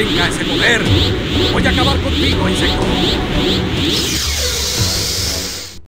tenga ese poder, voy a acabar contigo, insecto.